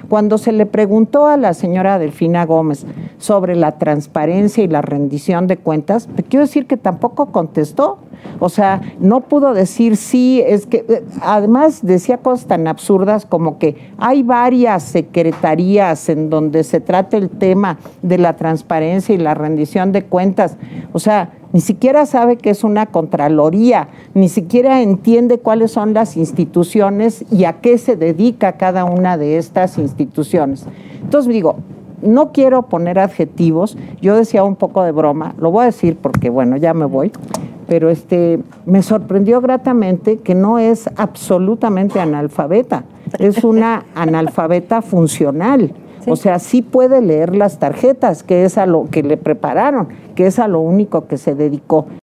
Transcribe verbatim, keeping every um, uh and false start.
Cuando se le preguntó a la señora Delfina Gómez sobre la transparencia y la rendición de cuentas, quiero decir que tampoco contestó. O sea, no pudo decir sí, es que además decía cosas tan absurdas como que hay varias secretarías en donde se trata el tema de la transparencia y la rendición de cuentas. O sea, ni siquiera sabe que es una contraloría, ni siquiera entiende cuáles son las instituciones y a qué se dedica cada una de estas instituciones. Entonces digo, no quiero poner adjetivos, yo decía un poco de broma, lo voy a decir porque bueno, ya me voy, pero este, me sorprendió gratamente que no es absolutamente analfabeta, es una analfabeta funcional. Sí. O sea, sí puede leer las tarjetas, que es a lo que le prepararon, que es a lo único que se dedicó.